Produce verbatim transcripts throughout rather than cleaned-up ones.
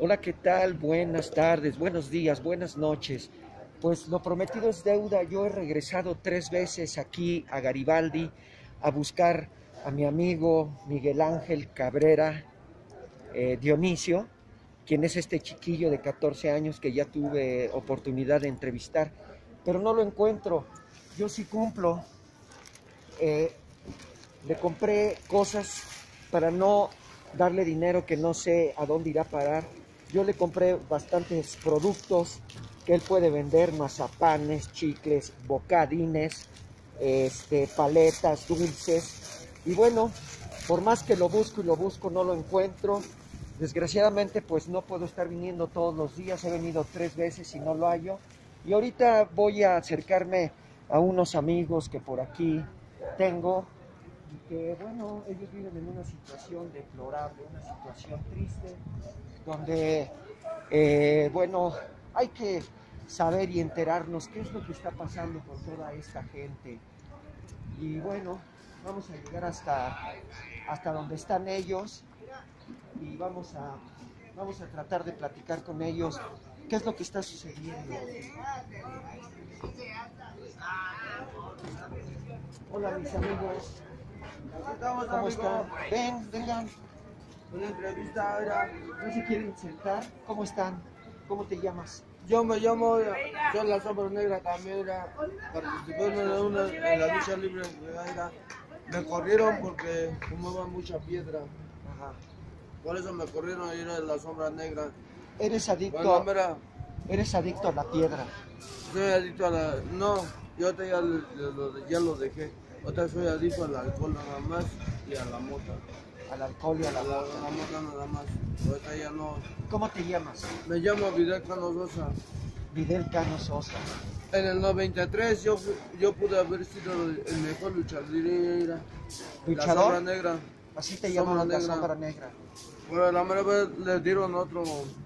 Hola, ¿qué tal? Buenas tardes, buenos días, buenas noches. Pues lo prometido es deuda. Yo he regresado tres veces aquí a Garibaldi a buscar a mi amigo Miguel Ángel Cabrera eh, Dionisio, quien es este chiquillo de catorce años que ya tuve oportunidad de entrevistar, pero no lo encuentro. Yo sí cumplo. Eh, le compré cosas para no darle dinero que no sé a dónde irá a parar. Yo le compré bastantes productos que él puede vender: mazapanes, chicles, bocadines, este, paletas, dulces. Y bueno, por más que lo busco y lo busco, no lo encuentro. Desgraciadamente, pues no puedo estar viniendo todos los días. He venido tres veces y no lo hallo. Y ahorita voy a acercarme a unos amigos que por aquí tengo, y que, bueno, ellos viven en una situación deplorable, una situación triste, donde, eh, bueno, hay que saber y enterarnos qué es lo que está pasando con toda esta gente. Y bueno, vamos a llegar hasta, hasta donde están ellos y vamos a, vamos a tratar de platicar con ellos qué es lo que está sucediendo. Hola, mis amigos. ¿Cómo están? Ven, vengan. Una entrevista era. ¿No se quieren sentar? ¿Cómo están? ¿Cómo te llamas? Yo me llamo, soy la Sombra Negra también, era, participé en, una, en la lucha libre, era, me corrieron porque fumaban mucha piedra. Ajá. Por eso me corrieron a ir a la Sombra Negra. ¿Eres adicto, Bueno, mira, eres adicto a la piedra? soy adicto a la, no, yo te ya, lo, ya lo dejé. Otra soy adicto al alcohol nada más y a la mota. Al alcohol y a la, A la, mota. a la mota nada más. Ahorita ya no. ¿Cómo te llamas? Me llamo Vidal Cano Sosa. Vidal Cano Sosa. En el noventa y tres yo, yo pude haber sido el mejor luchador. ¿Luchador? La Sombra Negra. Así te llaman, la Negra. Sombra Negra. Bueno, la mera vez le dieron otro.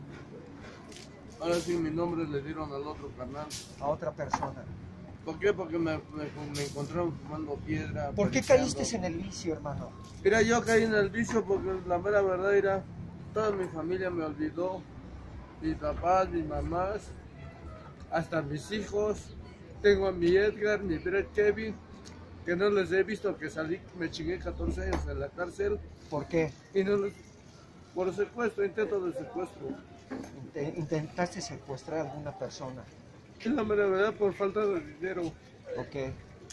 Ahora sí, mi nombre le dieron al otro carnal. A otra persona. ¿Por qué? Porque me, me, me encontraron fumando piedra. ¿Por qué periqueando. caíste en el vicio, hermano? Mira, yo caí en el vicio porque la mera verdad era, toda mi familia me olvidó. Mis papás, mis mamás, hasta mis hijos. Tengo a mi Edgar, mi Brett Kevin, que no les he visto, que salí, me chingué catorce años en la cárcel. ¿Por qué? Y no les, por secuestro, intento de secuestro. Intentaste secuestrar a alguna persona. Es la mera verdad, por falta de dinero. Ok.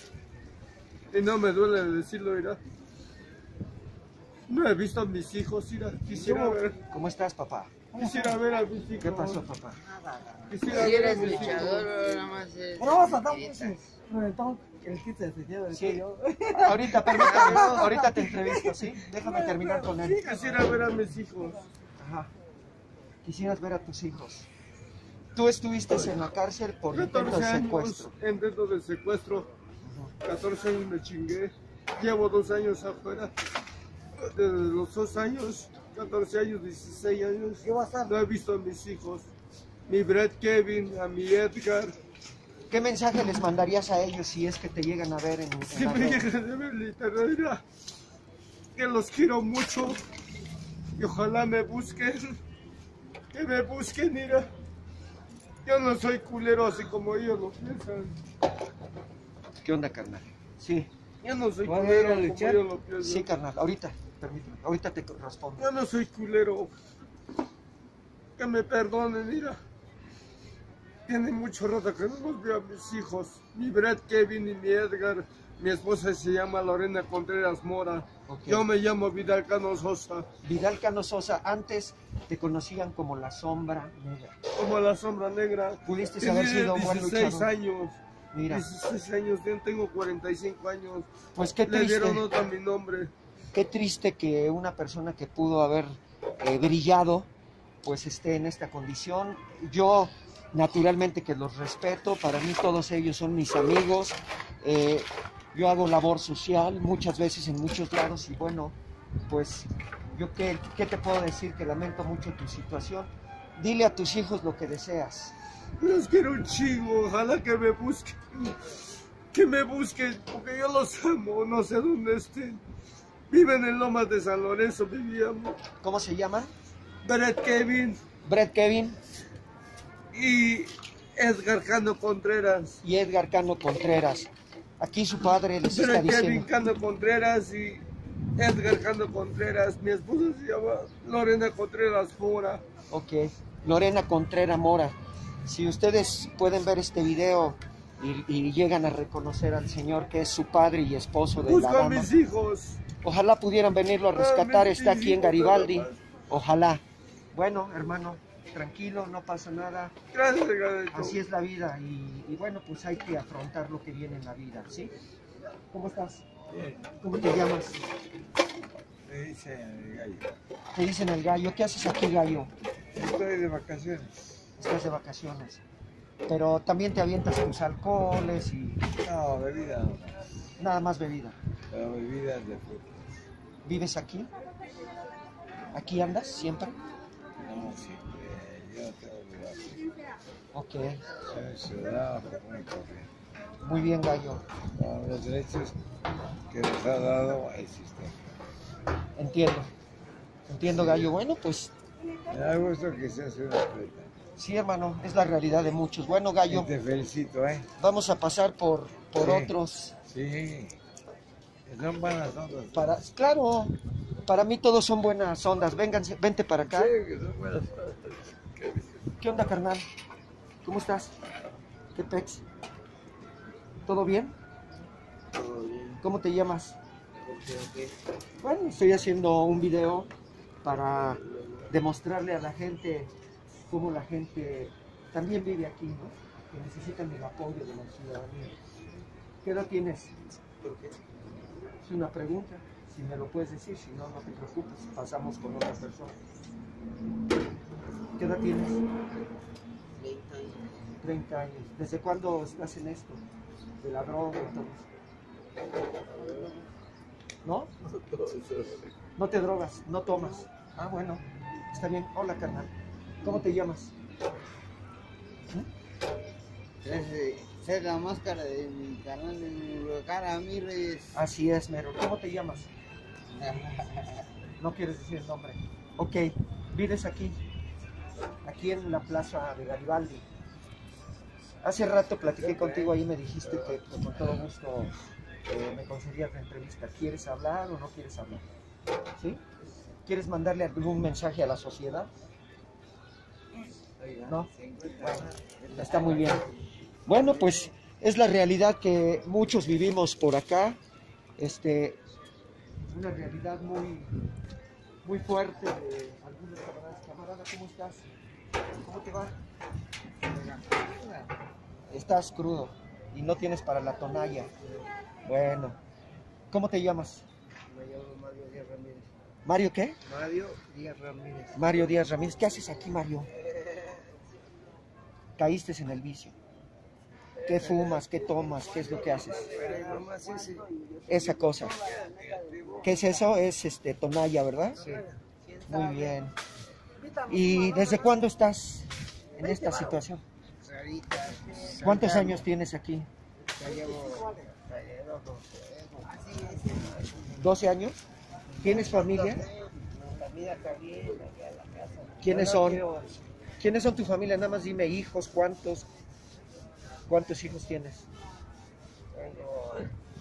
Y no me duele decirlo, mira. No he visto a mis hijos, mira. Quisiera ver, ¿Cómo estás, papá? quisiera ver a mis hijos. ¿Qué pasó, papá? Quisiera Si ver a eres mis luchador, hijos. nada más es. Bueno, vamos a dar un el kit de del Sí. cuello. Ahorita, permítame, ahorita te entrevisto, ¿sí? Déjame terminar con él. Quisiera ver a mis hijos. Ajá. Quisieras ver a tus hijos. Tú estuviste en la cárcel por intento catorce de años, secuestro. intento de secuestro. catorce años me chingué. Llevo dos años afuera. Desde los dos años, catorce años, dieciséis años, ¿Qué va a estar? no he visto a mis hijos. Mi Brett Kevin, a mi Edgar. ¿Qué mensaje les mandarías a ellos si es que te llegan a ver en, en Si la me red? llegan a ver literal, que los quiero mucho y ojalá me busquen, que me busquen, mira. Yo no soy culero así como ellos lo piensan. ¿Qué onda, carnal? Sí, Yo no soy ¿Vas a ir culero a como luchar? ellos lo piensan. sí, carnal. Ahorita, permíteme. Ahorita te respondo. Yo no soy culero. Que me perdonen, mira. Tiene mucho rato que no los veo a mis hijos. Mi Brett Kevin y mi Edgar. Mi esposa se llama Lorena Contreras Mora. Ok. Yo me llamo Vidal Cano Sosa. Vidal Cano Sosa, antes te conocían como la Sombra Negra. Como la Sombra Negra. Pudiste Tenía haber sido un buen dieciséis luchador. años. Mira, dieciséis años, yo tengo cuarenta y cinco años. pues qué Le dieron triste, nota a mi nombre. qué triste que una persona que pudo haber eh, brillado, pues esté en esta condición. Yo, naturalmente que los respeto, para mí todos ellos son mis amigos. Eh, yo hago labor social muchas veces en muchos lados y bueno, pues yo qué, qué te puedo decir, que lamento mucho tu situación. Dile a tus hijos lo que deseas. Los quiero un chingo, ojalá que me busquen. Que me busquen, porque yo los amo, no sé dónde estén. Viven en Lomas de San Lorenzo, vivíamos. ¿Cómo se llaman? Brett Kevin, Brett Kevin y Edgar Cano Contreras. y Edgar Cano Contreras. Aquí su padre les está Brett Kevin diciendo. Cano Contreras y Edgar Cano Contreras. Mi esposa se llama Lorena Contreras Mora. Ok, Lorena Contreras Mora. Si ustedes pueden ver este video y, y llegan a reconocer al señor que es su padre y esposo de la Busco a dama, mis hijos. ojalá pudieran venirlo a rescatar. Ah, Está aquí en mis Garibaldi. hijos. Ojalá. Bueno, hermano, tranquilo, no pasa nada. Gracias, Gadito. Así es la vida y, y bueno, pues hay que afrontar lo que viene en la vida, ¿sí? ¿Cómo estás? Bien, ¿Cómo te llamas? me dice el gallo. Te dicen el gallo. ¿Qué haces aquí, gallo? Estoy de vacaciones. Estás de vacaciones. Pero también te avientas tus alcoholes y No, bebida no. nada más bebida. Pero bebidas de frutas. ¿Vives aquí? ¿Aquí andas siempre? No, siempre. Yo no tengo lugar. Ok, Soy ciudadano común y corriente. muy bien, gallo. Con los derechos que nos ha dado el sistema. Entiendo. Entiendo, gallo. Bueno, pues Me da gusto que seas un atleta. sí, hermano, es la realidad de muchos. Bueno, gallo, Y te felicito, ¿eh? vamos a pasar por, por Sí. otros. Sí. Son buenas ondas. Para, claro, para mí todos son buenas ondas. Vénganse, vente para acá. Sí, que son buenas ondas. ¿Qué dices? ¿Qué onda, carnal? ¿Cómo estás? ¿Qué pex? ¿Todo bien? Todo bien. ¿Cómo te llamas? Bueno, estoy haciendo un video para demostrarle a la gente cómo la gente también vive aquí, ¿no? Que necesitan el apoyo de la ciudadanía. ¿Qué edad tienes? Es una pregunta, si me lo puedes decir, si no, no te preocupes, pasamos con otra persona. ¿Qué edad tienes? treinta años. ¿Desde cuándo estás en esto? De la droga y todo eso. ¿No? No te drogas, no tomas. Ah, bueno, está bien. Hola, carnal. ¿Cómo te llamas? Es, es la máscara de mi canal de mi cara, Mires. Así es, Mero. ¿Cómo te llamas? No quieres decir el nombre. Ok, vives aquí, aquí en la plaza de Garibaldi. Hace rato platiqué contigo ahí y me dijiste que, que con todo gusto eh, me concedías la entrevista. ¿Quieres hablar o no quieres hablar? ¿Sí? ¿Quieres mandarle algún mensaje a la sociedad? ¿No? Bueno, está muy bien. Bueno, pues es la realidad que muchos vivimos por acá. Este, una realidad muy, muy fuerte de algunos camaradas. Camarada, ¿cómo estás? ¿Cómo te va? Estás crudo y no tienes para la tonalla. Bueno, ¿cómo te llamas? Me llamo Mario Díaz Ramírez. ¿Mario qué? Mario Díaz Ramírez. Mario Díaz Ramírez. ¿Qué haces aquí, Mario? Caíste en el vicio. ¿Qué fumas? ¿Qué tomas? ¿Qué es lo que haces? Pero nomás ese. Esa cosa. ¿Qué es eso? Es este tonalla, ¿verdad? Sí. Muy bien. ¿Y desde cuándo estás en esta situación? Rarita. ¿Cuántos años tienes aquí? Ya llevo. Ya llevo ¿doce años? ¿Tienes familia? La vida está bien, allá en la casa. ¿Quiénes Yo no son? quiero- ¿Quiénes son tu familia? Nada más dime hijos, ¿cuántos? ¿Cuántos hijos tienes? Tengo,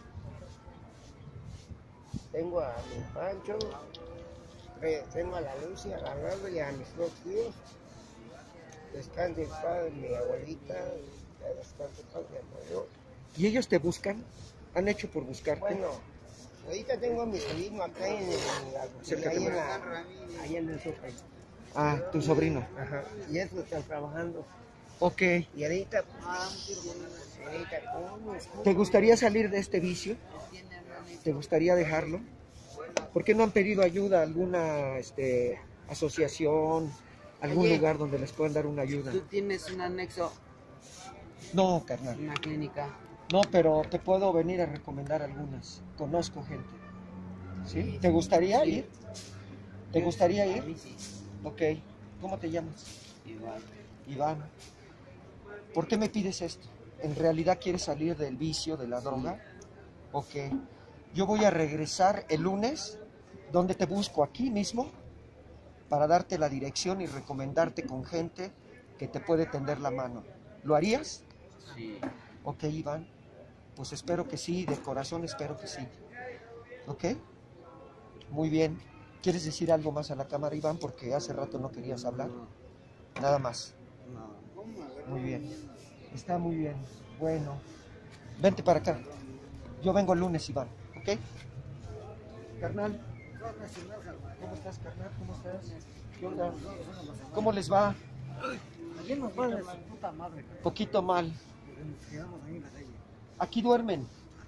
tengo a mi Pancho, eh, tengo a la Lucia, a la Nando y a mis dos tíos. Descanse el padre, mi abuelita, ya descanse el padre, yo. ¿Y ellos te buscan? ¿Han hecho por buscarte? Bueno, ahorita tengo a mi sobrino acá en el, Acércate ahí en, más. la, ahí en el súper. Ah, tu sobrino. Ajá. Y eso están trabajando. Ok. Y ahorita, pues, ahorita, ¿cómo? ¿Te gustaría salir de este vicio? ¿Te gustaría dejarlo? ¿Por qué no han pedido ayuda a alguna este, asociación, algún Oye, lugar donde les puedan dar una ayuda? Tú tienes un anexo, No, carnal. una clínica. No, pero te puedo venir a recomendar algunas. Conozco gente. ¿Sí? ¿Te gustaría Sí. ir? ¿Te gustaría A ir? mí sí, Ok. ¿Cómo te llamas? igual. Iván. ¿Por qué me pides esto? ¿En realidad quieres salir del vicio, de la droga? Ok. Yo voy a regresar el lunes. ¿Dónde te busco? ¿Aquí mismo? para darte la dirección y recomendarte con gente que te puede tender la mano. ¿Lo harías? Sí. Ok, Iván, pues espero que sí, de corazón espero que sí. ¿Ok? Muy bien. ¿Quieres decir algo más a la cámara, Iván? Porque hace rato no querías hablar. Nada más. Muy bien. Está muy bien. Bueno, vente para acá. Yo vengo el lunes, Iván. ¿Ok? Carnal. ¿Cómo estás, carnal? ¿Cómo estás? ¿Qué onda? ¿Cómo les va? Aquí nos va de la puta madre. Poquito mal. Nos quedamos ahí en la calle. Aquí duermen.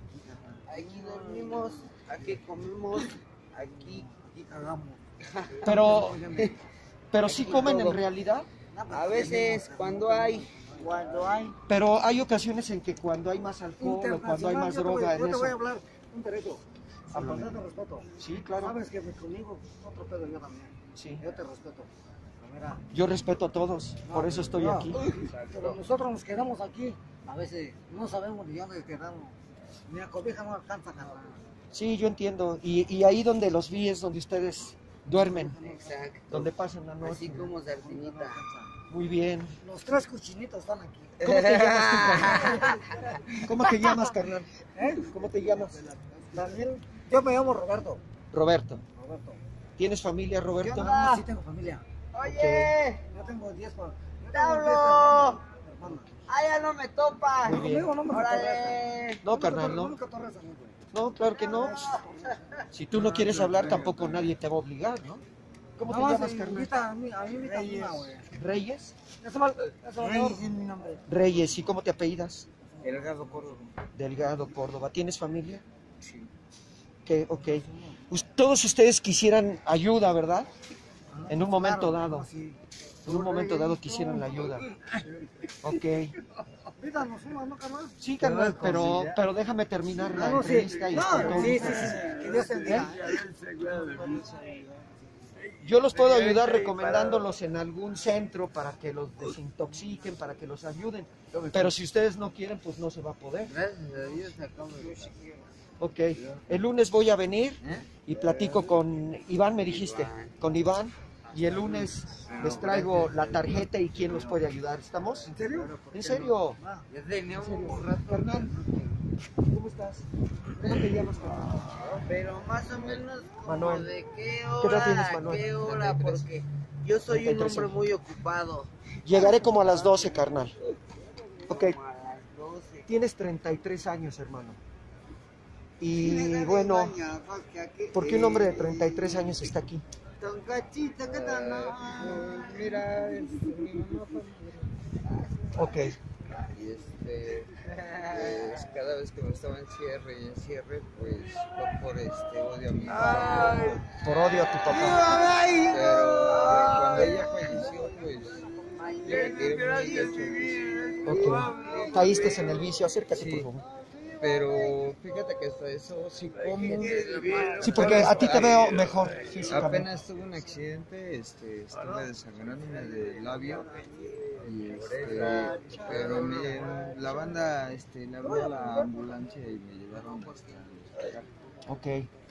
Aquí dormimos, aquí comimos, aquí Aquí cagamos. Pero, pero sí comen en realidad. a veces cuando hay, Cuando hay Pero hay ocasiones en que cuando hay más alcohol o cuando hay más yo te voy- droga en yo te voy a eso. hablar un derecho. A Háblame. faltar de respeto. Sí, claro. Sabes que conmigo otro pedo yo también. Sí. Yo te respeto. Pero mira, Yo respeto a todos, por eso estoy no, aquí. Pero nosotros nos quedamos aquí. A veces no sabemos ni dónde quedamos. Ni la cobija no alcanza a ganar. Sí, yo entiendo. Y, y ahí donde los vi es donde ustedes duermen, exacto, donde pasan la así noche. como sardinita. Muy bien. Los tres cuchinitos están aquí. ¿Cómo te llamas tú, carnal? ¿Cómo te llamas, carnal? ¿Eh? ¿Cómo te llamas? Daniel, yo me llamo Roberto. Roberto. Roberto. ¿Tienes familia, Yo Roberto? no, sí tengo familia. Oye, Yo tengo diez pa- yo tengo ¡Pablo! diez hermanos, hermanas. ah, ya no me topa. Muy bien. Conmigo no me Órale. No, carnal, No no. me cotorreas a mí, güey. No, claro que no. Si tú no quieres hablar, tampoco nadie te va a obligar, ¿no? ¿Cómo te Nada más, llamas, eh, carnal? invita a mí, a mí invita una, güey. ¿Reyes? Eso mal, eso Reyes es mi nombre. Reyes, ¿y cómo te apellidas? Delgado Córdoba. Delgado, Córdoba. ¿Tienes familia? Sí. Ok, ok. Us- Todos ustedes quisieran ayuda, ¿verdad? En un momento dado. Sí. En un momento dado quisieran la ayuda. Ok. Invítanos una, ¿no, carnal? Sí, carnal, pero, pero déjame terminar la Ah, no, sí. entrevista y No, con todo. sí, sí, sí, sí. Que Dios te bendiga. Yo los puedo ayudar recomendándolos en algún centro para que los desintoxiquen, para que los ayuden. Pero si ustedes no quieren, pues no se va a poder. Gracias a Dios acabo de... Ok. El lunes voy a venir y platico con Iván, me dijiste. Con Iván. Y el lunes les traigo la tarjeta y quién los puede ayudar. ¿Estamos? ¿En serio? ¿En serio? Ya teníamos ¿En serio? un rato, Carnal, ¿cómo estás? ¿Cómo te llamas, carnal? pero más o menos como Manuel. de qué ¿Qué edad hora, tienes, Manuel? qué hora, porque yo soy un treinta y tres hombre años. muy ocupado. Llegaré como a las doce, carnal. Ok, Como a las doce. tienes treinta y tres años, hermano. Y bueno, ¿por qué un hombre de treinta y tres años está aquí? Don Cachito, ¿qué tal? No. Mira, este, mi mamá fue... Ok, Y este, pues, cada vez que me estaba en cierre y en cierre, pues fue por este odio a mi papá. por odio a tu papá. Pero cuando ella falleció, pues yo me quedé muy hecho. Ok, caíste en el vicio, acércate Sí. por favor. Pero fíjate que hasta eso sí como. Sí, porque a ti te veo mejor físicamente. Apenas tuve un accidente, este, estuve desangrándome del labio. Y este, pero me- la banda este, le habló a la ambulancia y me llevaron hasta el hospital. Ok,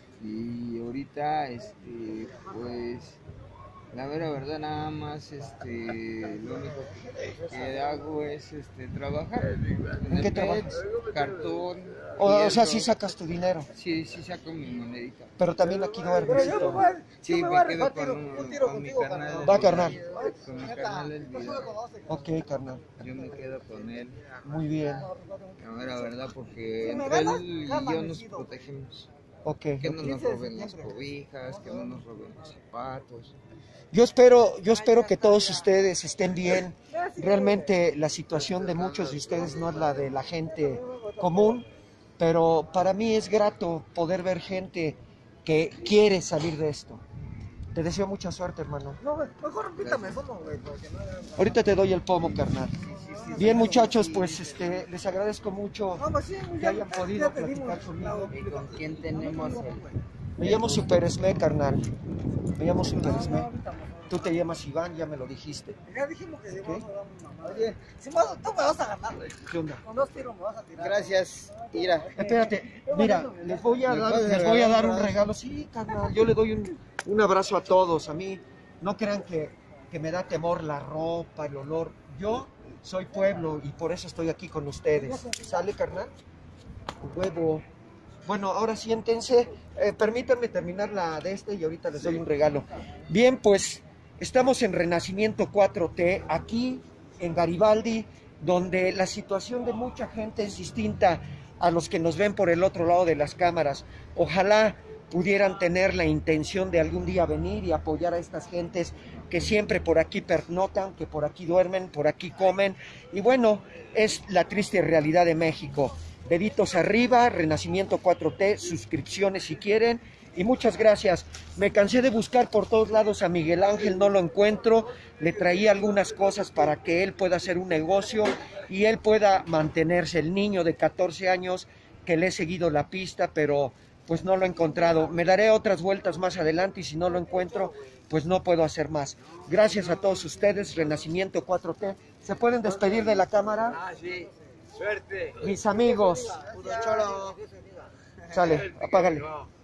Y ahorita, este, pues, la mera verdad nada más, este, lo único que, que hago es, este, trabajar. ¿En qué el trabajas? Cartón. o, o sea, hierro. sí sacas tu dinero, Sí, sí saco mi monedita. pero también aquí duermes y Pero yo me todo. voy, Sí, yo me me voy a quedo rifar con, tiro, un tiro con mi contigo, carnal. carnal. Va, carnal. Con mi carnal el video. Ok, carnal, Yo me quedo con él. muy bien. La mera verdad, porque Si me entre ganas, él y gana, yo nos mijito. protegemos. Ok. Que no nos roben las cobijas, que no nos roben los zapatos. Yo espero, yo espero que todos ustedes estén bien. Realmente la situación de muchos de ustedes no es la de la gente común, pero para mí es grato poder ver gente que quiere salir de esto. Te deseo mucha suerte, hermano. No, güey, mejor invítame solo, güey, porque no hagan- Ahorita te doy el pomo, carnal. Bien, muchachos, pues este, les agradezco mucho No, pues sí, que ya- hayan ya podido te dimos platicar conmigo. ¿Y con quién tenemos el...? Me llamo Super Esme, carnal. Me llamo Super Esme. Tú te llamas Iván, ya me lo dijiste. Ya dijimos que Ok. vamos a dar una mamá. Oye, si me vas- tú me vas a ganar, güey. ¿Qué onda? Con dos tiros me vas a tirar. Gracias, Ira. Espérate, mira, les voy a dar, les voy a dar un regalo. Sí, carnal, yo le doy un, un abrazo a todos. A mí No crean que, que me da temor la ropa, el olor. Yo soy pueblo y por eso estoy aquí con ustedes. ¿Sale, carnal? Huevo. Bueno, ahora siéntense. Eh, permítanme terminar la de este y ahorita les doy un regalo. Bien, pues estamos en Renacimiento cuatro T, aquí en Garibaldi, donde la situación de mucha gente es distinta a los que nos ven por el otro lado de las cámaras. Ojalá pudieran tener la intención de algún día venir y apoyar a estas gentes que siempre por aquí pernotan, que por aquí duermen, por aquí comen. Y bueno, es la triste realidad de México. Deditos arriba, Renacimiento cuatro T, suscripciones si quieren. Y muchas gracias. Me cansé de buscar por todos lados a Miguel Ángel, no lo encuentro. Le traí algunas cosas para que él pueda hacer un negocio y él pueda mantenerse. El niño de catorce años que le he seguido la pista, pero pues no lo he encontrado. Me daré otras vueltas más adelante y si no lo encuentro, pues no puedo hacer más. Gracias a todos ustedes, Renacimiento cuatro T. ¿Se pueden despedir de la cámara? Ah, sí. Suerte. Mis amigos. Puro cholo. Sale, apágale.